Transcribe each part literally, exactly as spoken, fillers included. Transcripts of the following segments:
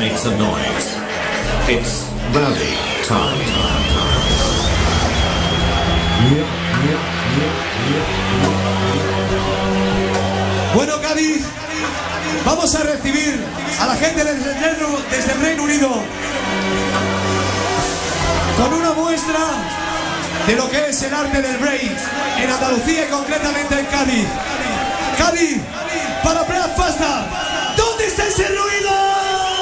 make some noise. It's rally time. Bueno, Cádiz, vamos a recibir a la gente desde el Reino, desde el Reino Unido con una muestra de lo que es el arte del break en Andalucía y concretamente en Cádiz. Cádiz, para Black Fasta, ¿dónde está ese ruido?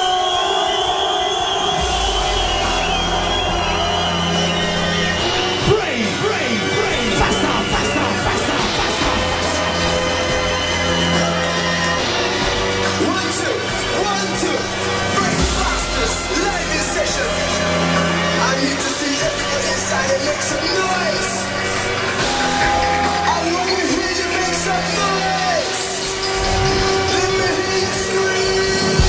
Make some noise. I want to hear you make some noise. Let me hear you scream.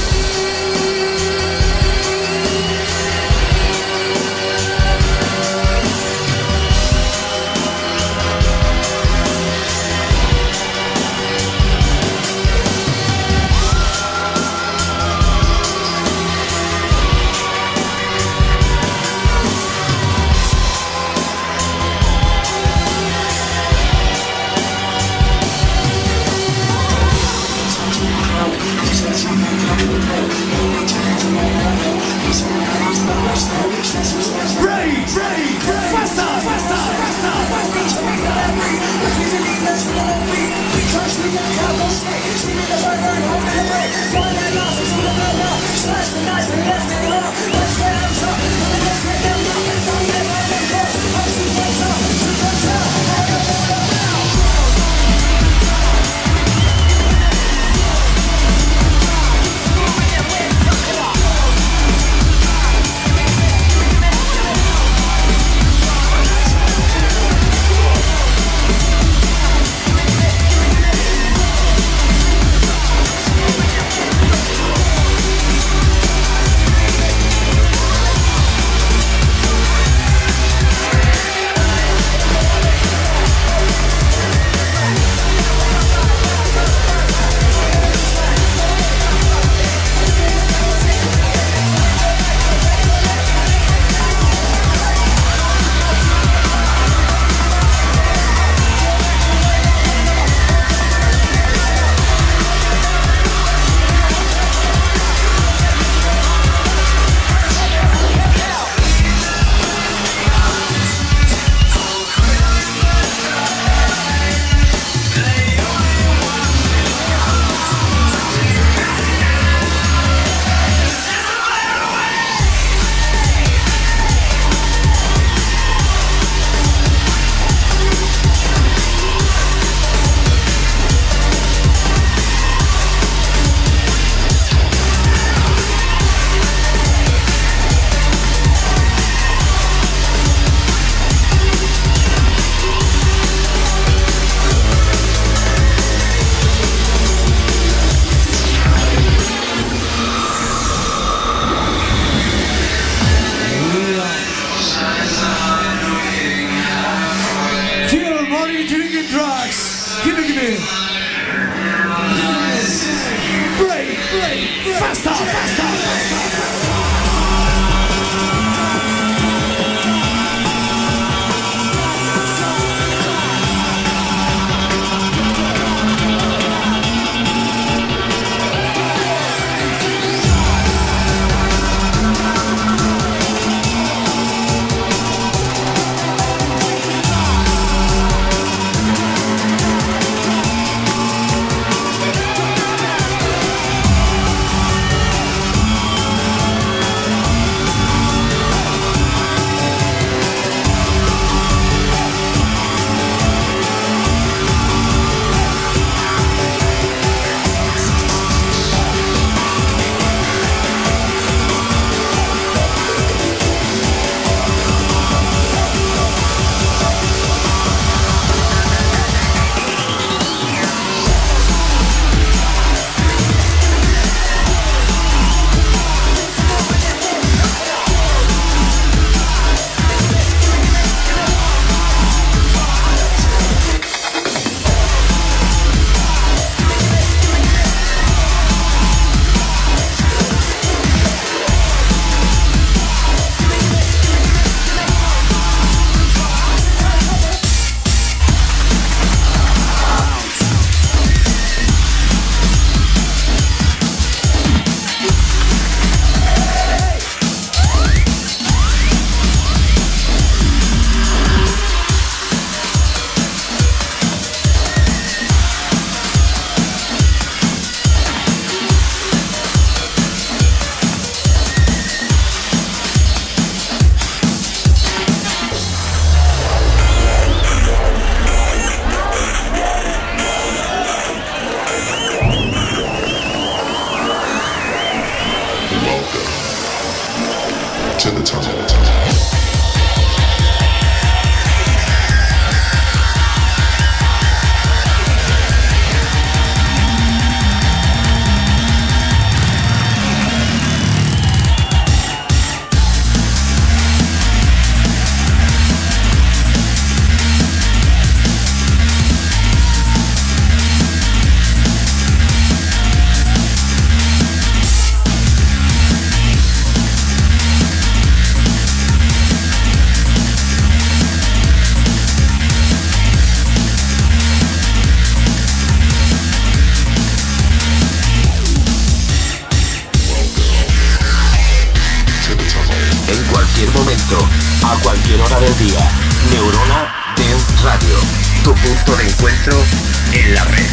a cualquier hora del día. Neurona Dance Radio, tu punto de encuentro en la red.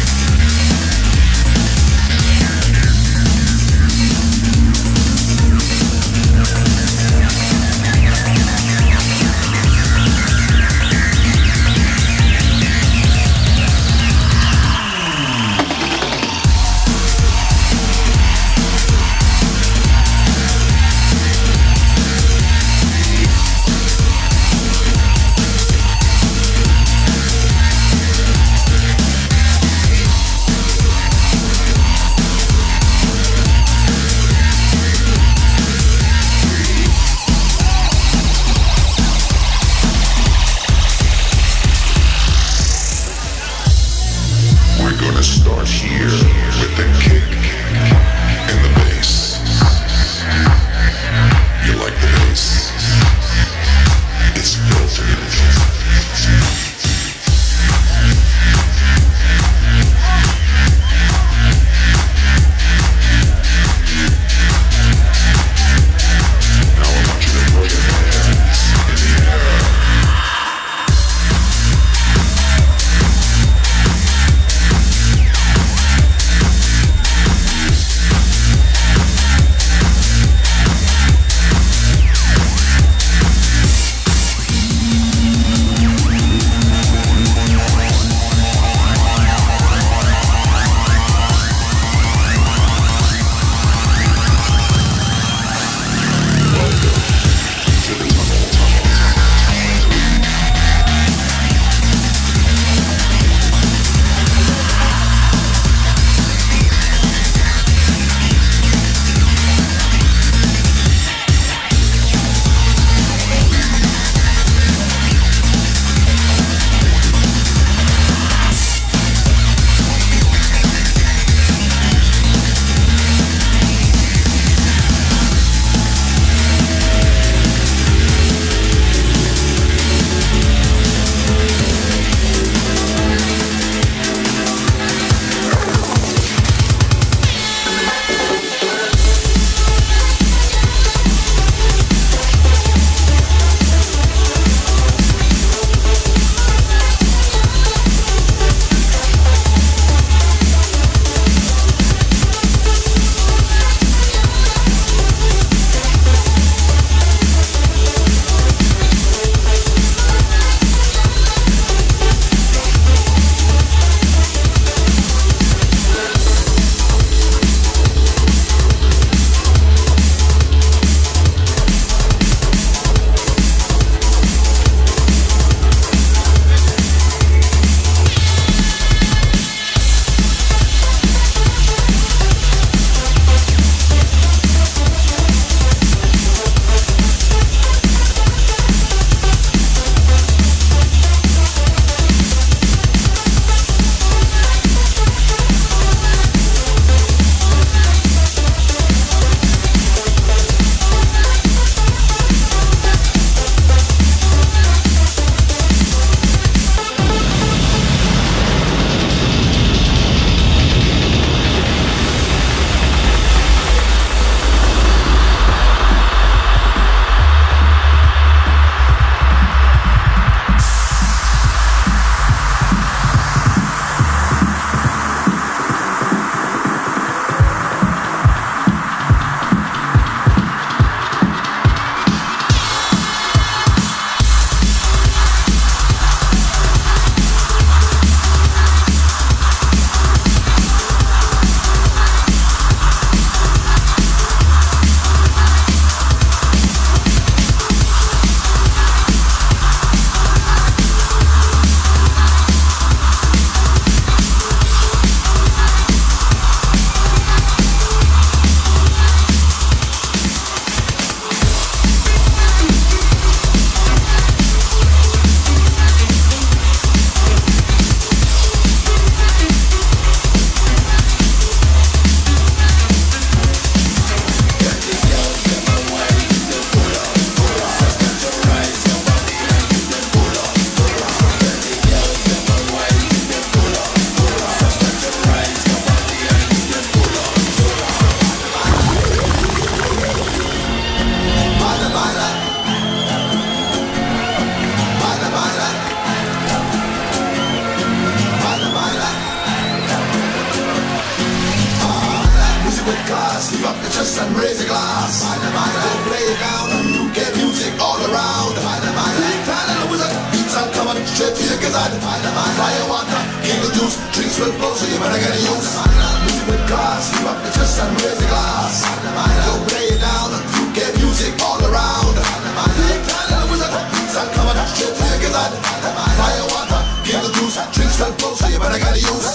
juice. Drinks will flow, so you better get a use. Music with gas, you up the chest and raise the glass. Don't play it down, you get music all around. Take time with the beats and cover that shit till you get that. Fire water, give the juice. Drinks will flow, so you better get a use.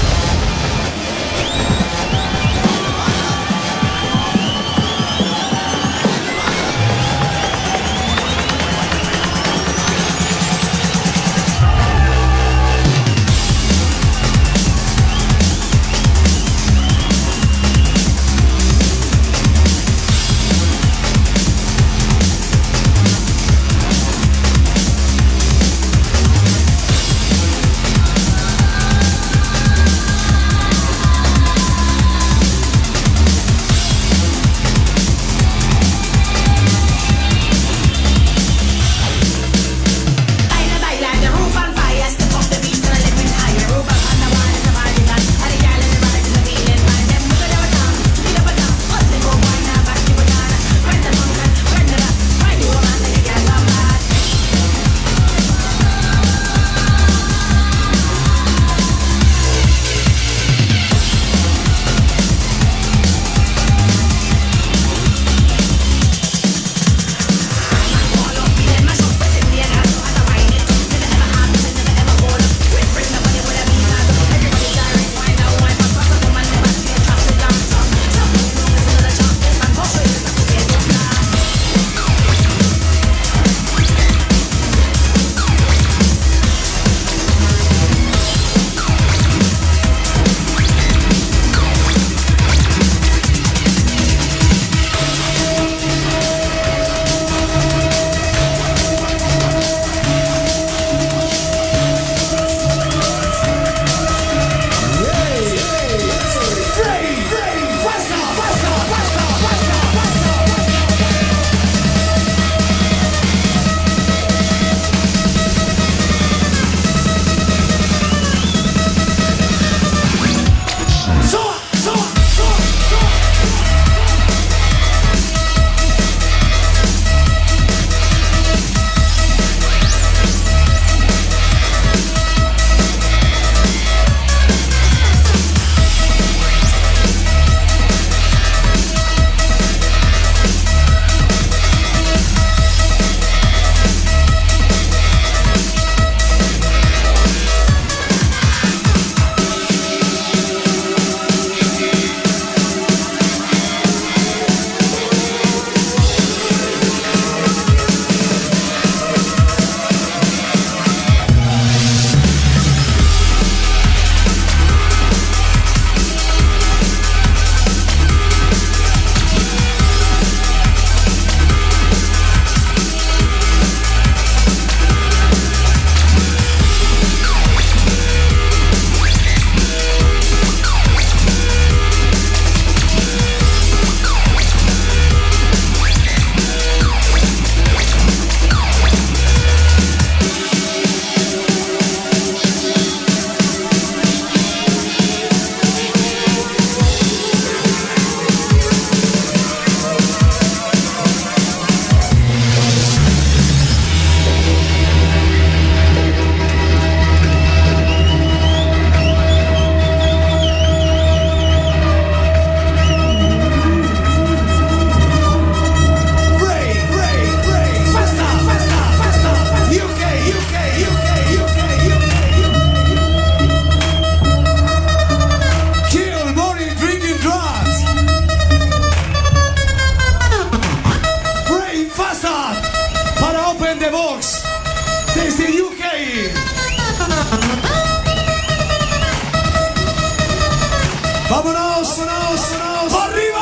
¡Vámonos! ¡Vámonos! ¡Vámonos! ¡Arriba!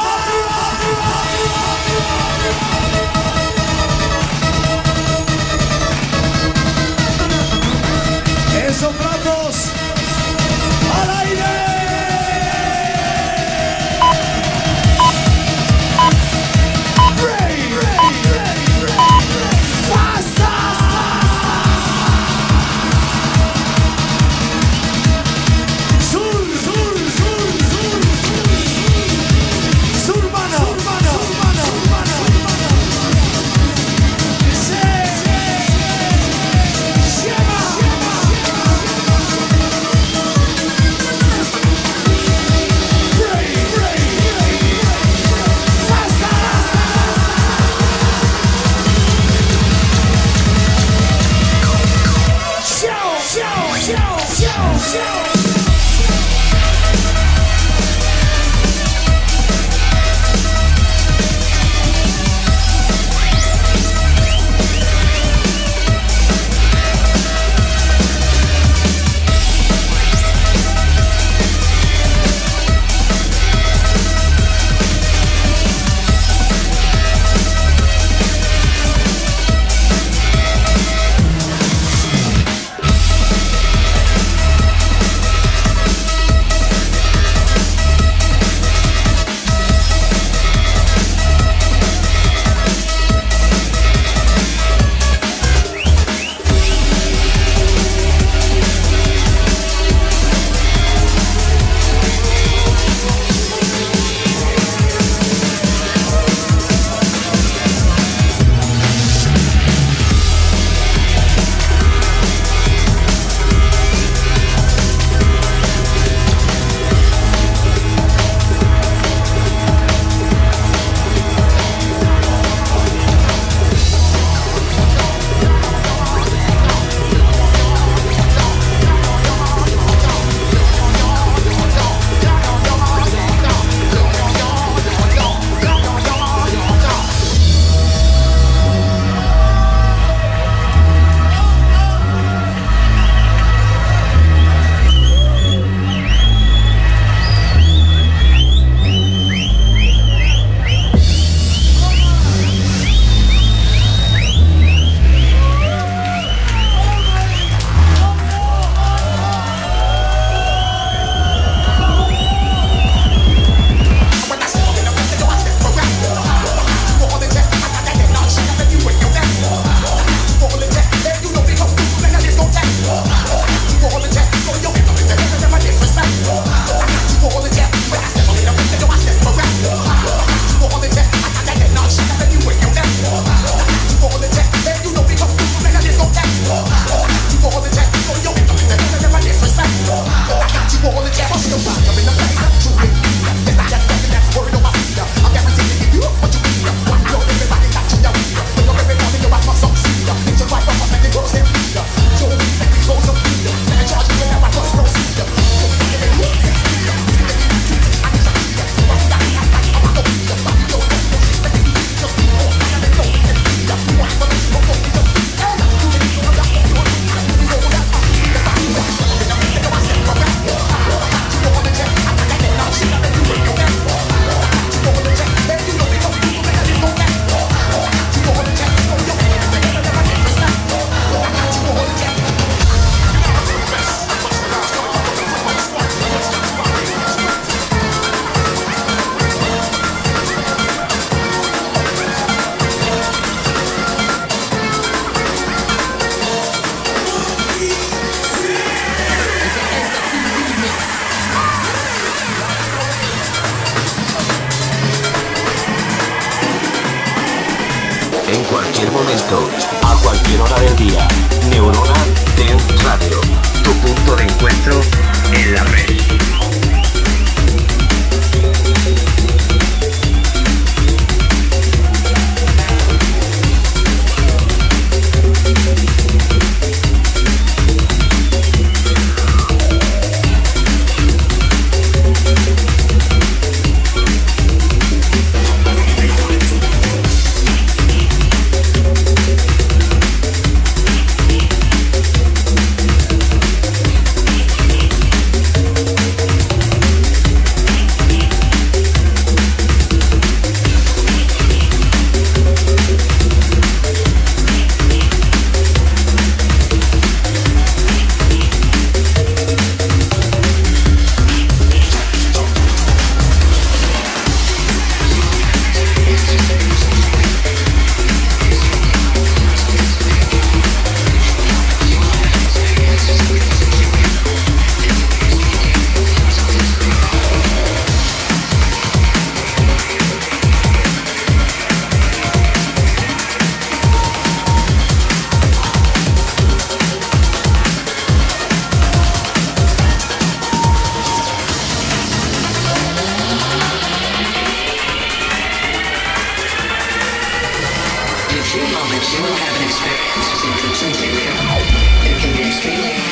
¡Esos brazos al aire! En cualquier momento, a cualquier hora del día, Neurona Dance Radio, tu punto de encuentro en la red. You will have an experience that is truly real. It can be extremely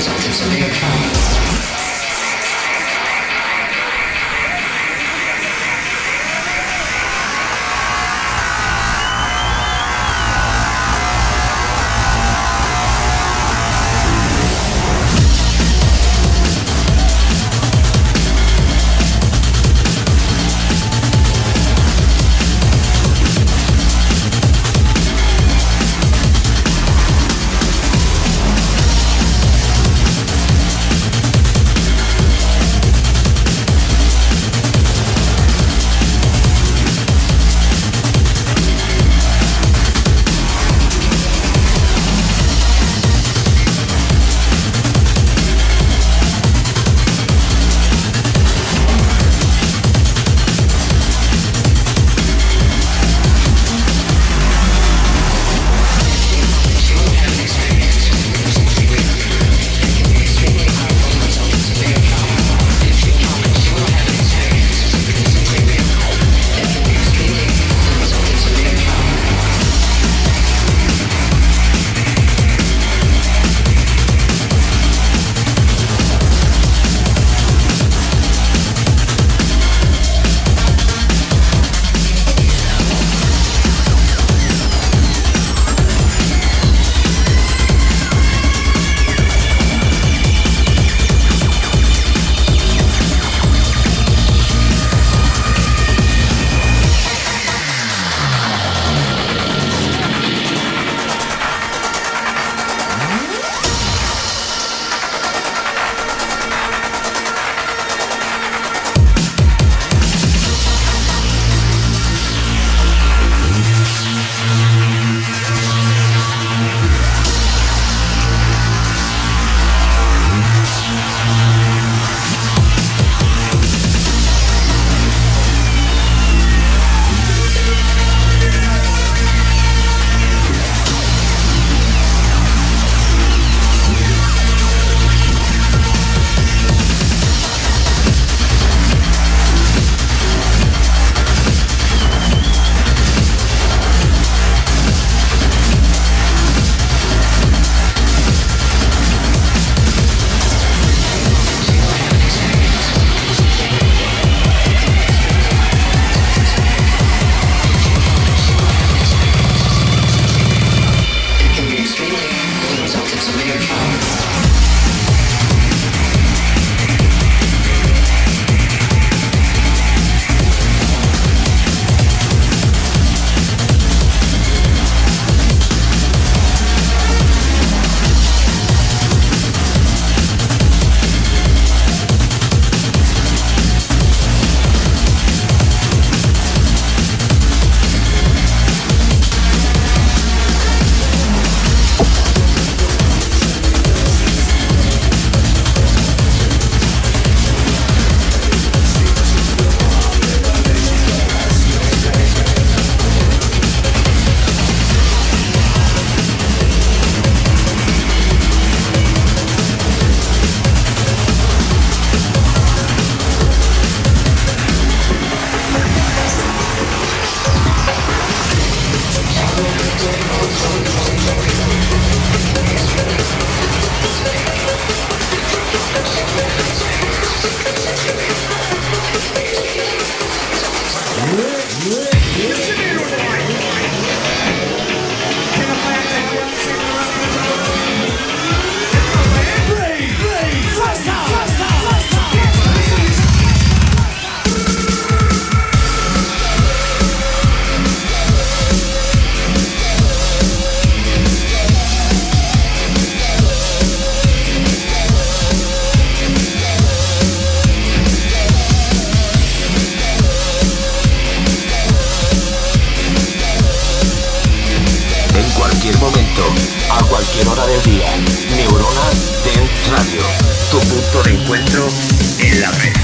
cualquier hora del día. Neurona Dance Radio, tu punto de encuentro en la red.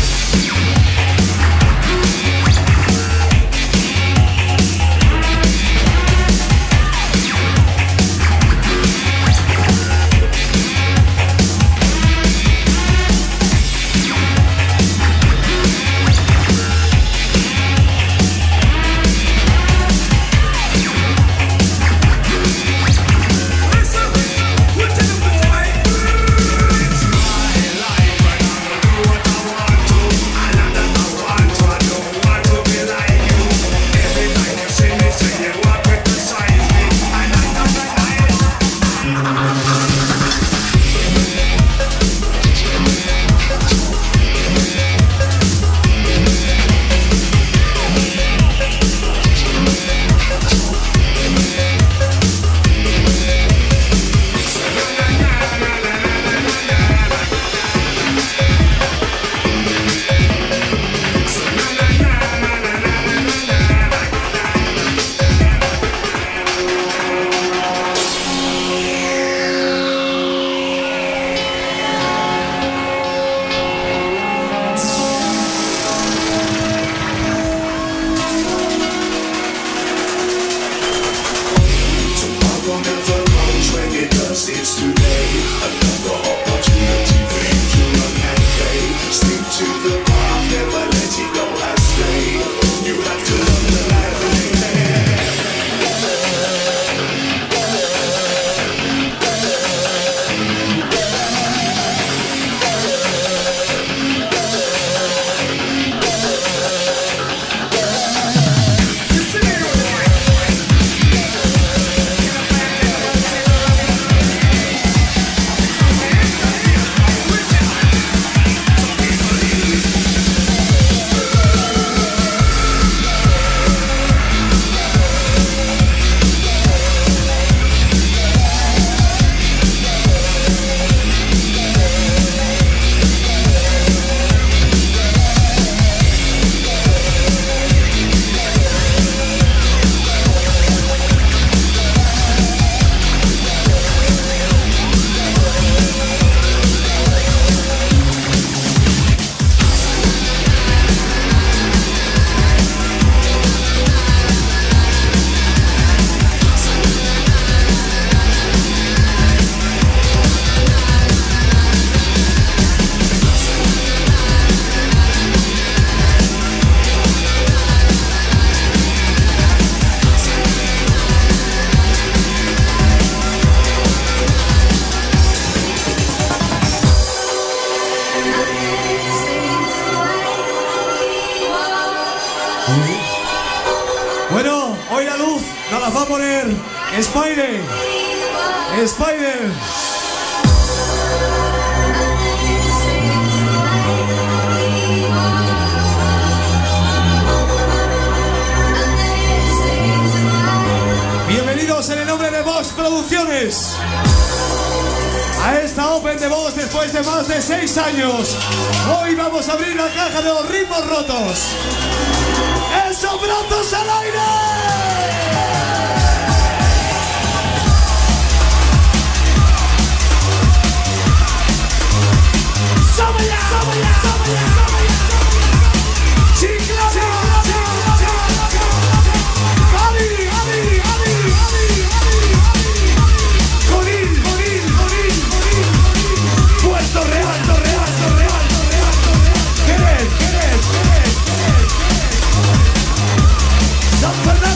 Listen, we're Bueno, hoy la luz nos la va a poner Spider. Spider. Bienvenidos en el nombre de Vox Producciones a esta Open de Vox después de más de seis años. Hoy vamos a abrir la caja de los ritmos rotos. ¡Esos brazos al aire! ¡Sube ya! ¡Sube ya! ¡Sube ya! ¡Chicla! ¡Ali! ¡Ali! ¡Ali! ¡Conil! ¡Conil! ¡Conil! ¡Puerto Real! ¡Puerto Real! ¡Puerto Real! ¡Querer! ¡Querer! ¡Querer! ¡Querer! ¡San Fernando!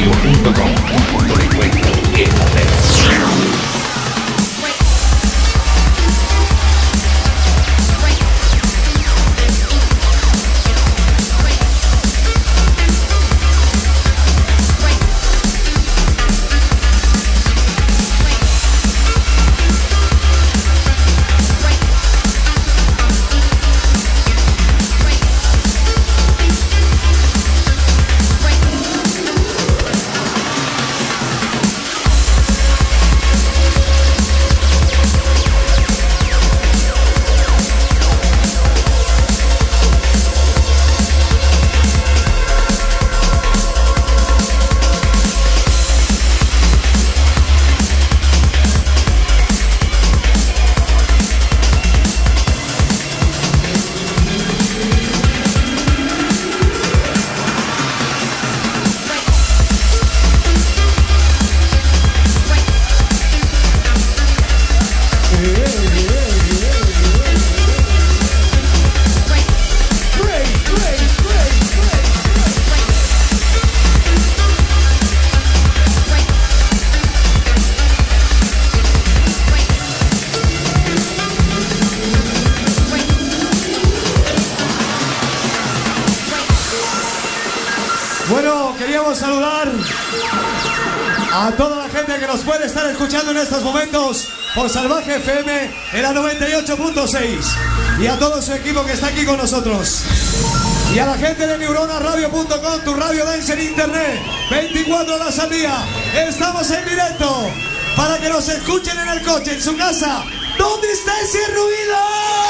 radio punto com, un punto de encuentro en la red. Bueno, queríamos saludar a toda la gente que nos puede estar escuchando en estos momentos por Salvaje F M en la noventa y ocho punto seis y a todo su equipo que está aquí con nosotros y a la gente de neurona radio punto com, tu radio dance en internet, veinticuatro horas al día. Estamos en directo para que nos escuchen en el coche, en su casa. ¿Dónde está ese ruido?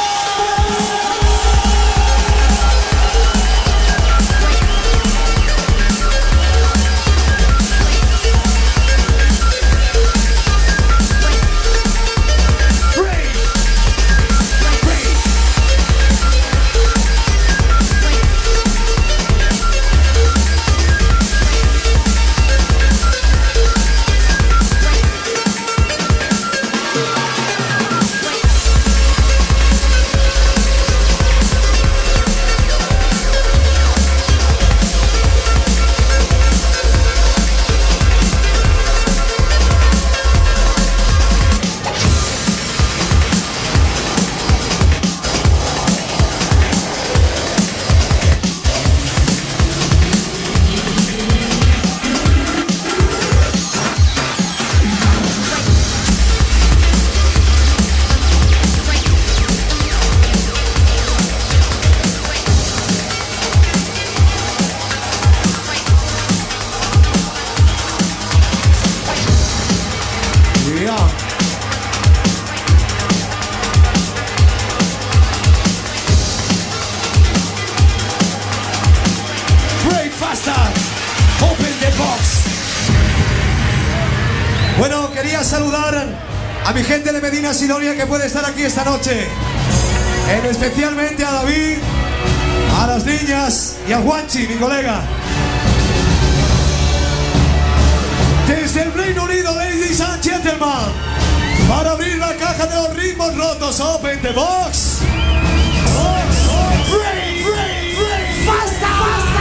Bueno, quería saludar a mi gente de Medina Sidonia que puede estar aquí esta noche. En especialmente a David, a las niñas y a Juanchi, mi colega. Desde el Reino Unido, ladies and gentlemen, para abrir la caja de los ritmos rotos, open the box. Break, break, break, faster, faster.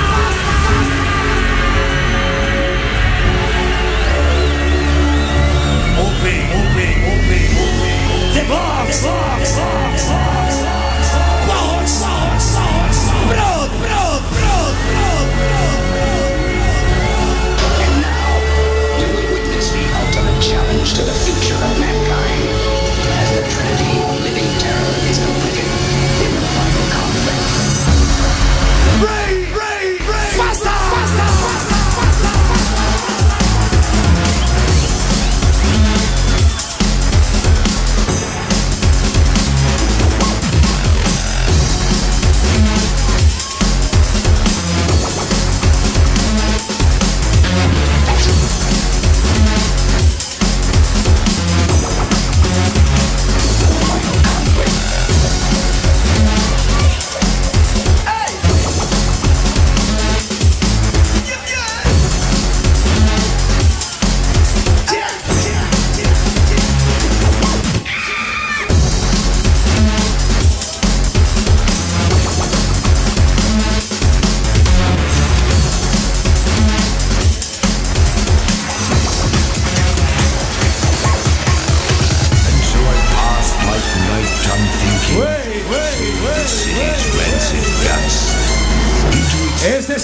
Open, open, open, open. The box, box, box, box, box, box, box. Broad, broad, broad, broad, broad, broad. And now, you will witness the ultimate challenge to the future of mankind. As the Trinity of living terror is completely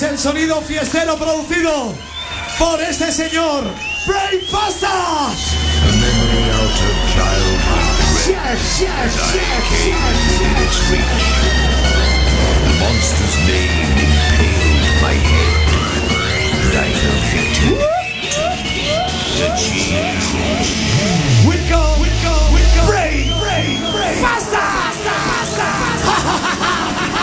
es el sonido fiestero producido por este señor, Brave Fasta. The memory out of childhood. Yes, yes, I yes, came yes, within yes. its reach. The monster's name impaled my head, and I fell victim to change. We go, we go, we go. Brave, brave, brave. Fasta, fasta, fasta. Ha ha ha ha.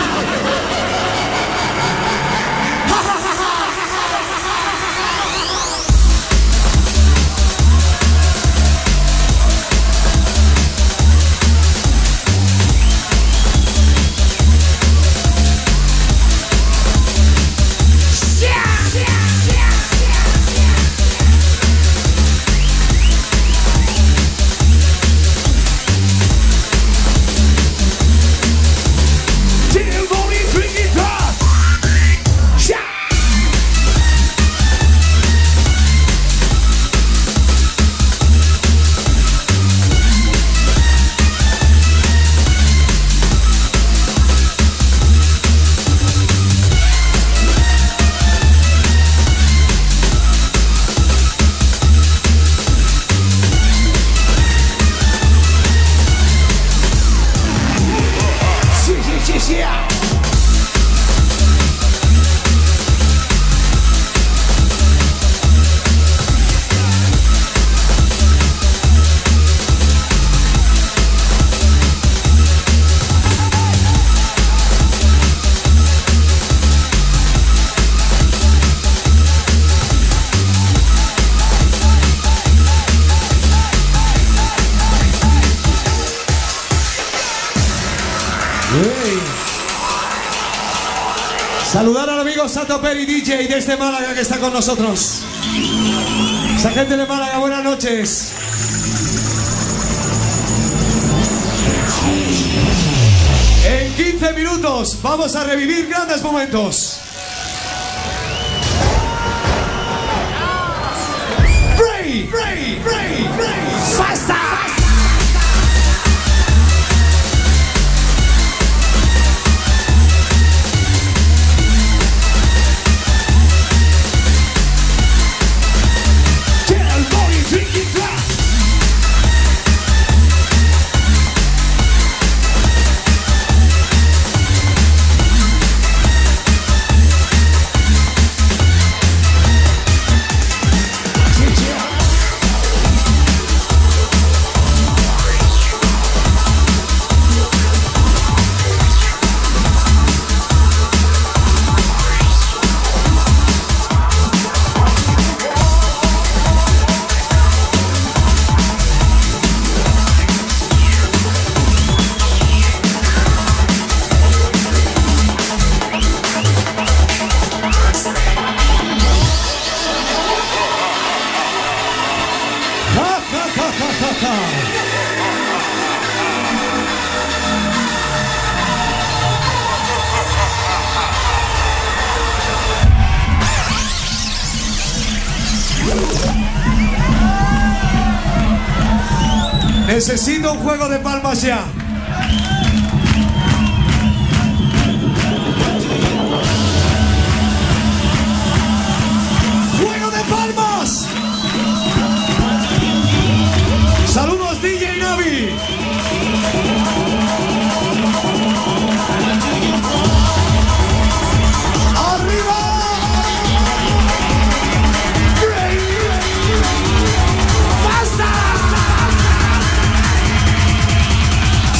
Saludar al amigo Sato Peri, D J desde Málaga, que está con nosotros. Esa gente de Málaga, buenas noches. En quince minutos vamos a revivir grandes momentos. Brave, brave, brave, brave. Fasta. Necesito un juego de palmas ya. ¡Juego de palmas! ¡Saludos, D J Navi! ¡Arriba! ¡Basta!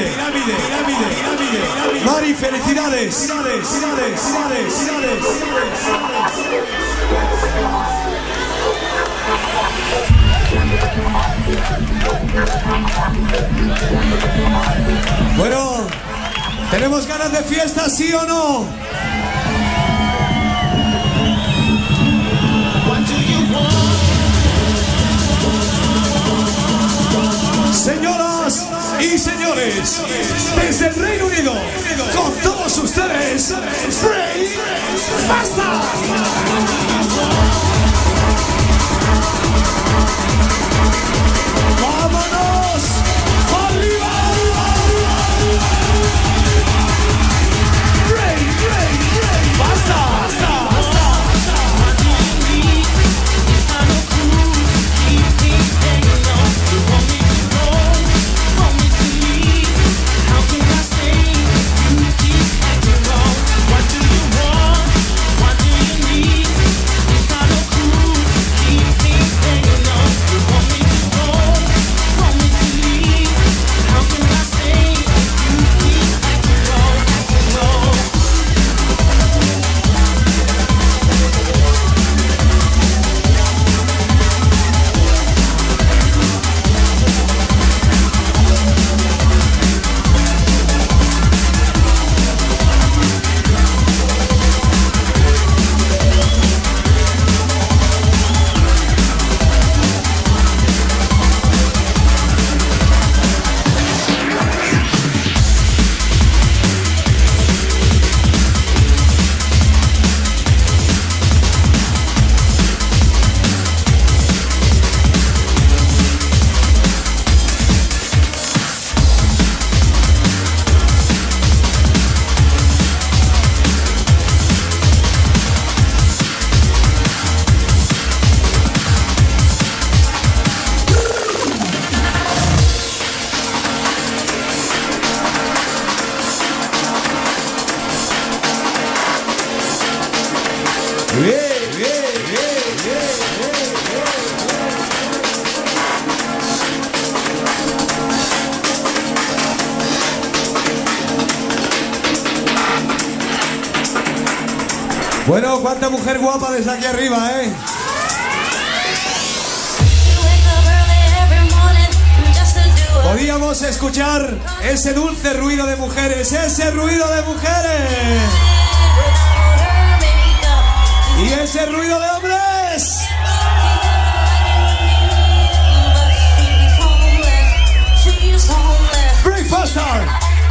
pirámide, pirámide, pirámide, pirámide, pirámide. Mari, felicidades. Felicidades, felicidades, felicidades, felicidades. Bueno, ¿tenemos ganas de fiesta, sí o no? Señoras y señores, desde el Reino Unido, con todos ustedes, Break Faster. ¡Vámonos! ¡Arriba! ¡Break, break, break! ¡Basta! Bueno, cuánta mujer guapa desde aquí arriba, ¿eh? Podíamos escuchar ese dulce ruido de mujeres, ese ruido de mujeres. Y ese ruido de hombres. Break Faster.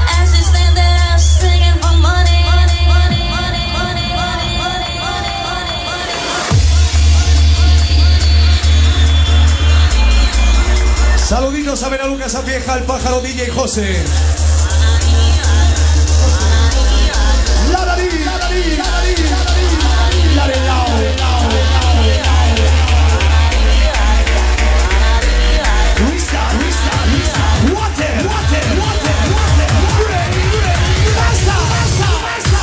Saluditos a Vera Lucas, a Vieja, al Pájaro, D J José. La la li, la la li, la la li, la la lao. Risa, risa, risa. Water, water, water, water. Break, break, basta, basta, basta.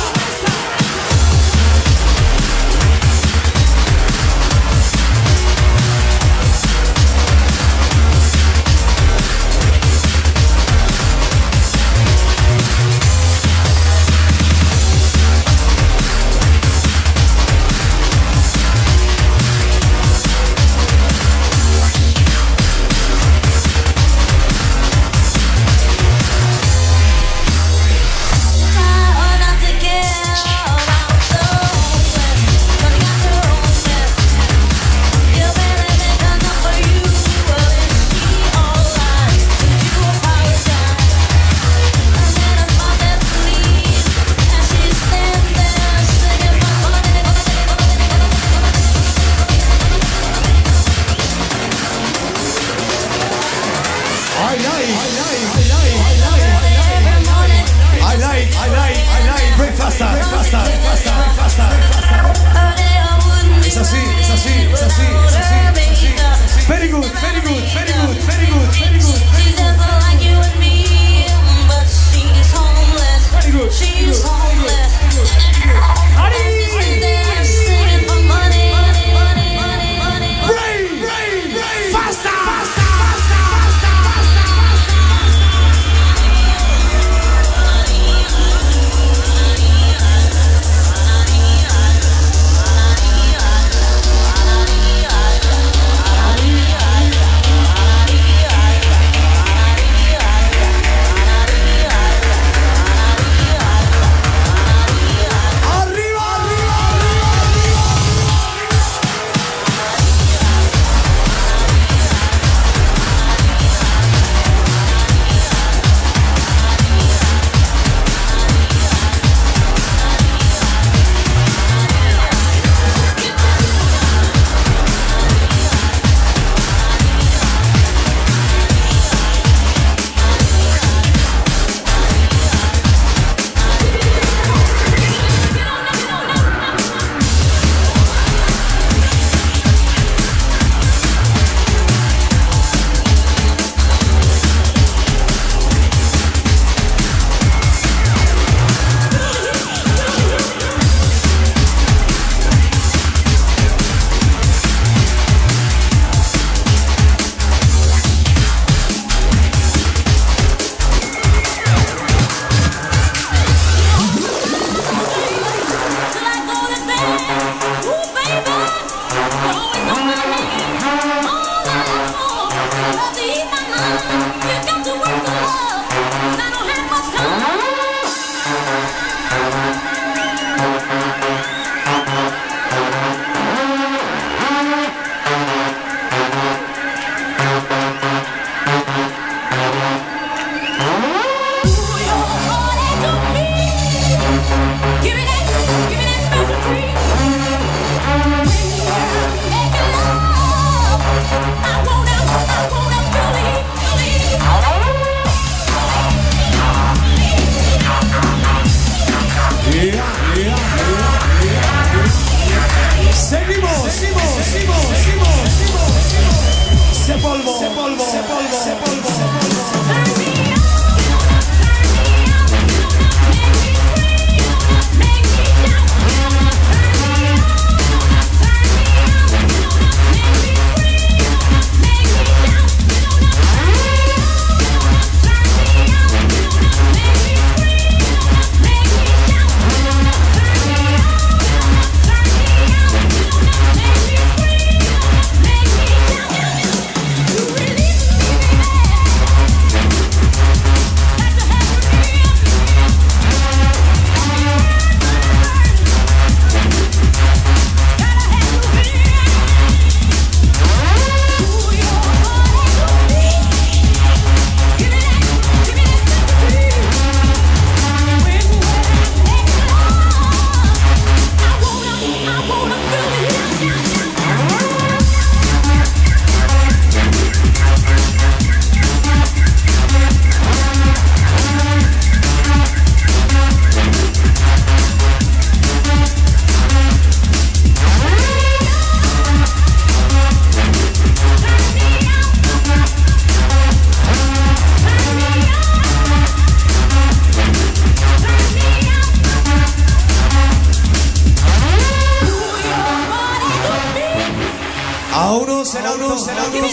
helados, helados.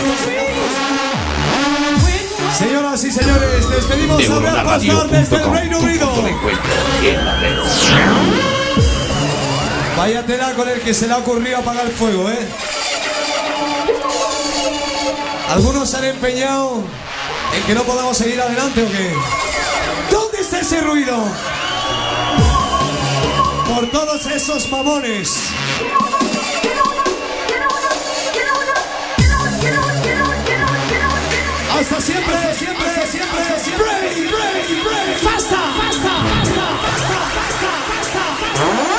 Señoras y señores, despedimos a Real Pastor desde el Reino Unido. Vaya tela con el que se le ha ocurrido apagar el fuego, ¿eh? Algunos se han empeñado en que no podamos seguir adelante, ¿o qué? ¿Dónde está ese ruido? Por todos esos mamones. Hasta siempre, siempre, siempre, siempre. Ready, ready, ready. Fasta, fasta, fasta, fasta, fasta, fasta, fasta.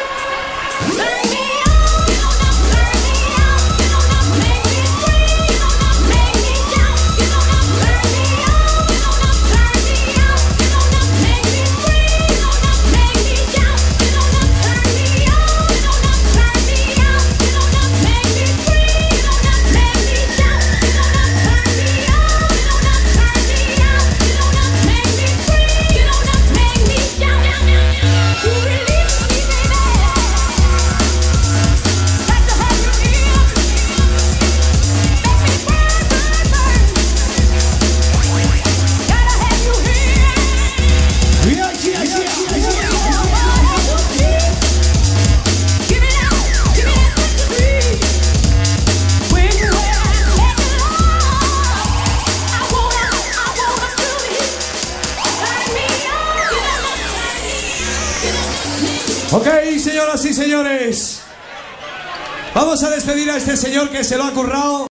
Ok, señoras y señores, vamos a despedir a este señor que se lo ha currado.